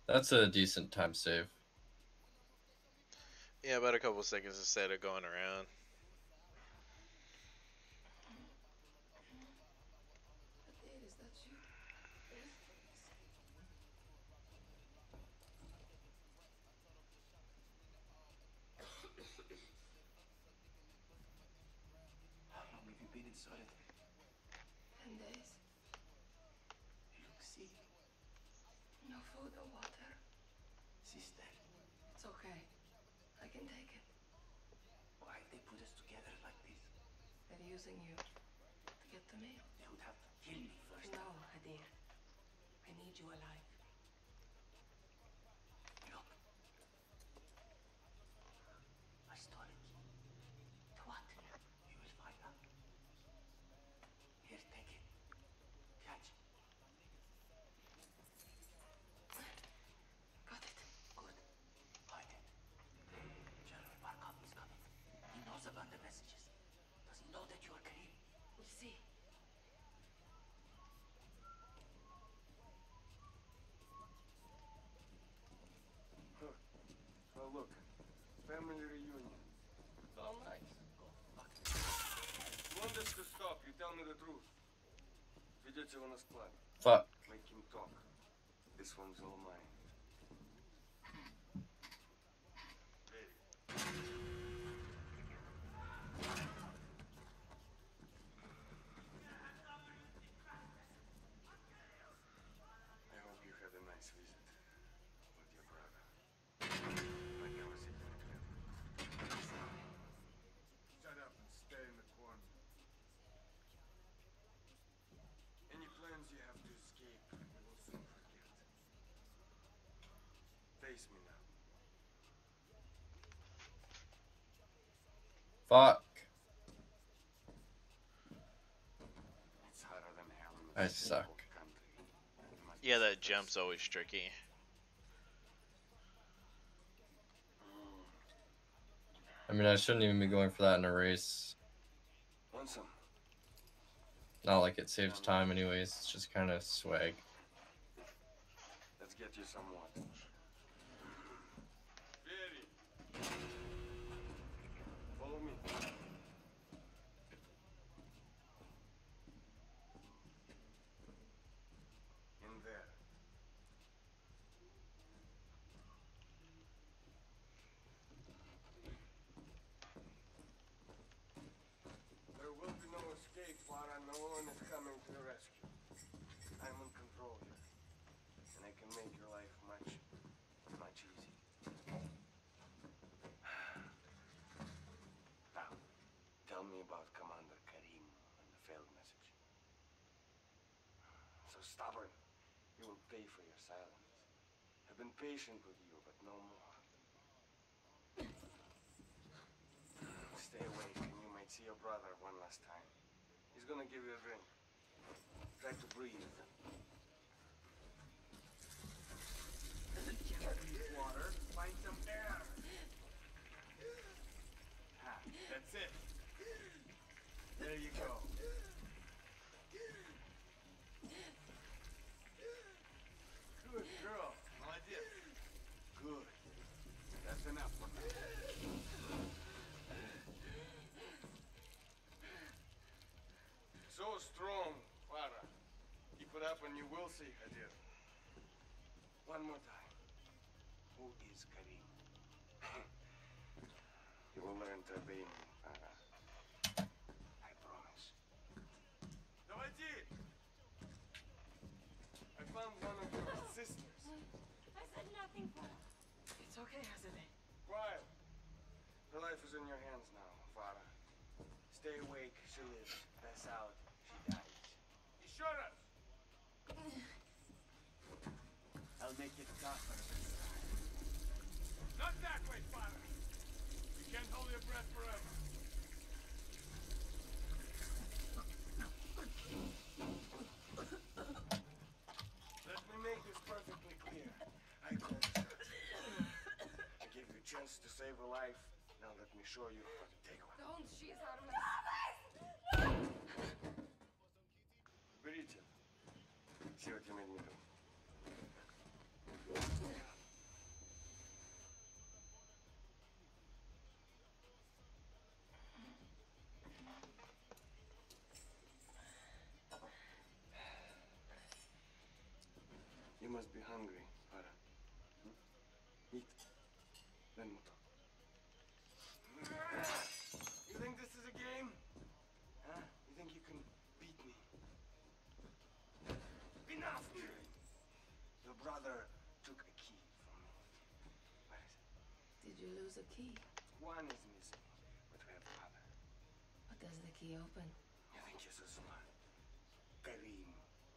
That's a decent time save. Yeah, about a couple seconds instead of going around. Adair, is that you? How long have you been inside? 10 days. You look sick. No food or water. Sister, It's okay. I can take it. why they put us together like this? They're using you to get to me. They would have to kill me first. No, Adair. I need you alive. Look. I stole a key. To what? You will find out. Here, take it. Catch. Got it. Good. Hide it. General Barkov is coming. He knows about the messages. Does he know that you are Karim? We'll see. Oh, look. Family reunion. It's all nice. Go, fuck. You want this to stop, you tell me the truth. Ведете его на склад. Fuck. Make him talk. This one's all mine. I hope you had a nice visit with your brother. I never see you again. Shut up and stay in the corner. Any plans you have to escape, you will soon forget. Face me now. Fuck. It's hotter than hell in I this suck. cold country. You must Yeah, be that stressed. jump's always tricky. I mean, I shouldn't even be going for that in a race. Want some? Not like it saves time anyways. It's just kind of swag. Let's get you some water. Very. Follow me. In there. There will be no escape, Farah. No one is coming to your rescue. I'm in control here. And I can make your life much easy. Now, tell me about Commander Karim and the failed message. So stubborn. You will pay for your silence. I've been patient with you, but no more. Stay awake and you might see your brother one last time. He's gonna give you a drink. Try to breathe. Can't breathe water. Find some air. Ah, that's it. There you go. Good girl. Молодец. Good. That's enough for now. So strong, Farah. Keep it up and you will see, Hadir. One more time. Who is Karim? You will learn to obey me, Farah. I promise. Давайте! I found one of your sisters. I said nothing, Farah. It's okay, Azadeh. Quiet. Her life is in your hands now, Farah. Stay awake, she lives. Pass out, she dies. You shot us! I'll make it tougher. Not that way, Farah! You can't hold your breath forever. Let me make this perfectly clear. I called the shots. I gave you a chance to save a life. Now let me show you how to take one. Don't, she's harmless. Берите. See what you made me do. must be hungry, Farah. Eat. Then we'll talk. You think this is a game? Huh? You think you can beat me? Enough! Your brother took a key from me. Where is it? Did you lose a key? One is missing, but we have the other. What does the key open? You think you're so smart? Karim.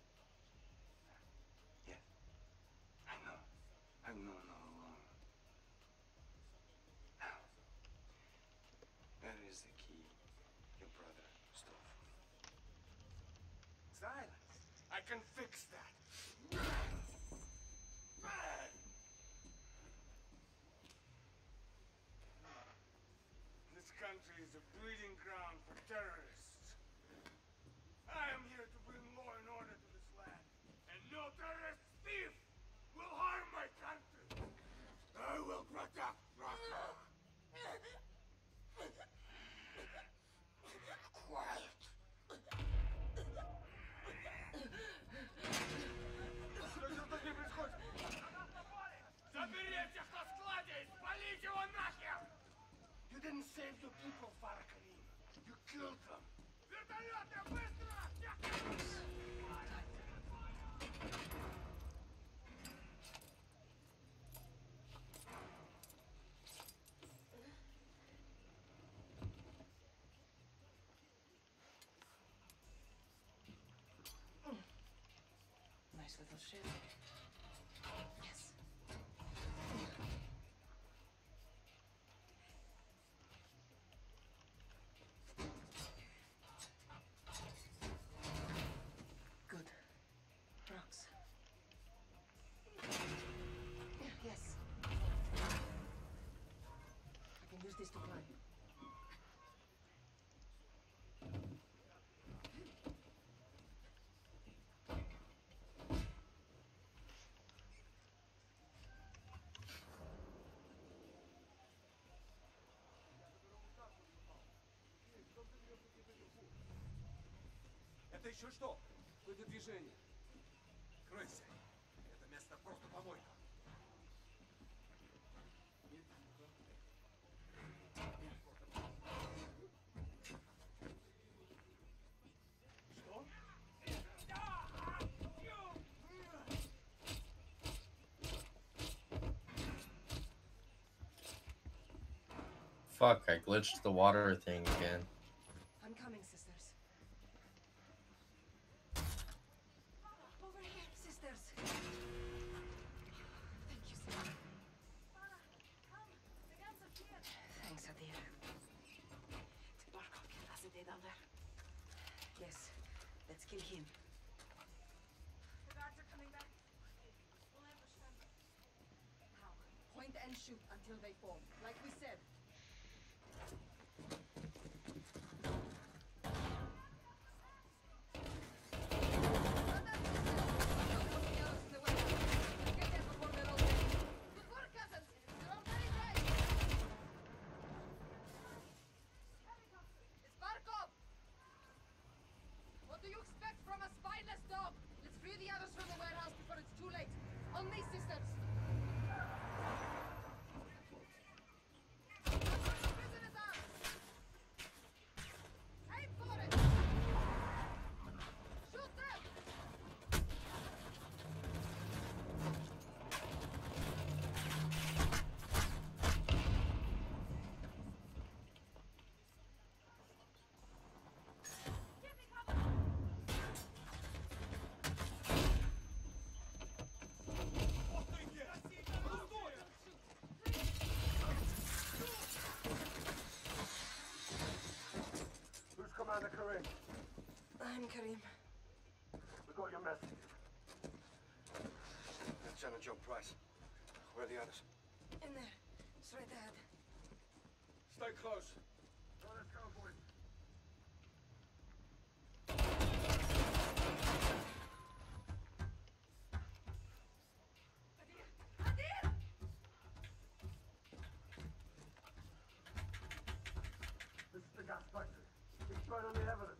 Yes. I know. I've known all along. Now, where is the key your brother stole from me? Silence. I can fix that. This country is a breeding ground for terrorists. I am here to bring law and order to this land, and no terrorist thief will harm my country. I will protect Russia. Quiet. Заберите их на складе и спалите его нахер! You didn't save your people, Farah Karim. You killed them. Вертолеты, быстро! Nice little ship. Yes. Good. Rocks. Yes. I can use this to climb. Это еще что? Какое-то движение. Кройся. Это место просто помойка. Что? Fuck, I glitched the water thing again. I'm coming, sisters. Over here, sisters. Thank you, sister. Thanks, Adir. Did Barkov kill Asadeh down there? Yes. Let's kill him. The guards are coming back. We'll ambush them. How? Point and shoot until they fall, like we said. What do you expect from a spineless dog? Let's free the others from the warehouse before it's too late. On me, sisters. Prisoners out. Aim for it. Shoot them. Give me cover. Who's Commander Karim? I'm Karim. We got your message. Lieutenant Joe Price. Where are the others? In there. Straight ahead. Stay close. Let's go, boys. Adir! This is the gas factory. It's right on the evidence.